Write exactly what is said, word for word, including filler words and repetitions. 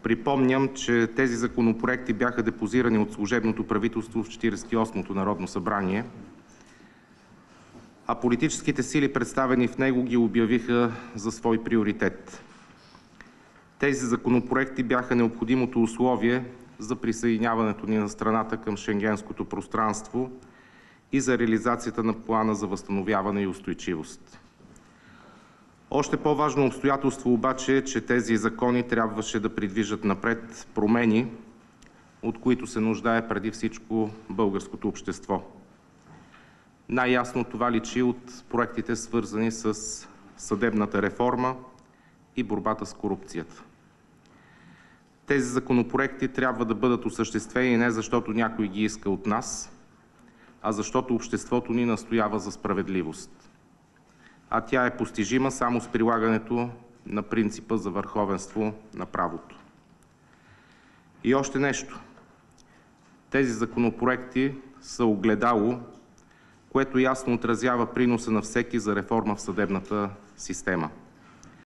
Припомням, че тези законопроекти бяха депозирани от служебното правителство в Четиридесет и осмото Народно събрание, а политическите сили, представени в него, ги обявиха за свой приоритет. Тези законопроекти бяха необходимото условие за присъединяването ни на страната към Шенгенското пространство и за реализацията на Плана за възстановяване и устойчивост. Още по-важно обстоятелство обаче е, че тези закони трябваше да придвижат напред промени, от които се нуждае преди всичко българското общество. Най-ясно това личи от проектите, свързани с съдебната реформа и борбата с корупцията. Тези законопроекти трябва да бъдат осъществени не защото някой ги иска от нас, а защото обществото ни настоява за справедливост. А тя е постижима само с прилагането на принципа за върховенство на правото. И още нещо. Тези законопроекти са огледало, което ясно отразява приноса на всеки за реформа в съдебната система.